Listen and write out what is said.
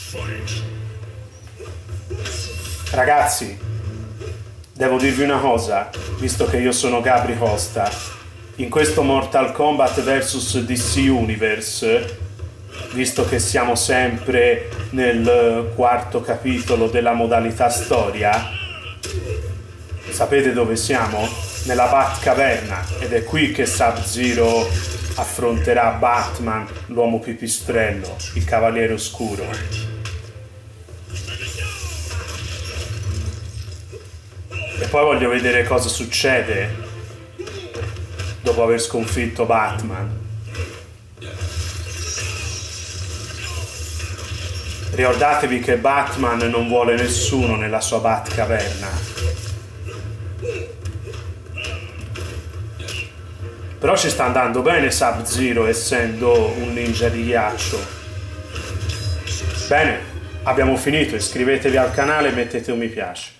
Ragazzi, devo dirvi una cosa, visto che io sono Gabri Costa. In questo Mortal Kombat vs DC Universe, visto che siamo sempre nel quarto capitolo della modalità storia, sapete dove siamo? Nella Batcaverna, ed è qui che Sub-Zero affronterà Batman, l'uomo pipistrello, il cavaliere oscuro. E poi voglio vedere cosa succede dopo aver sconfitto Batman. Ricordatevi che Batman non vuole nessuno nella sua Batcaverna. Però ci sta andando bene Sub-Zero essendo un ninja di ghiaccio. Bene, abbiamo finito, iscrivetevi al canale e mettete un mi piace.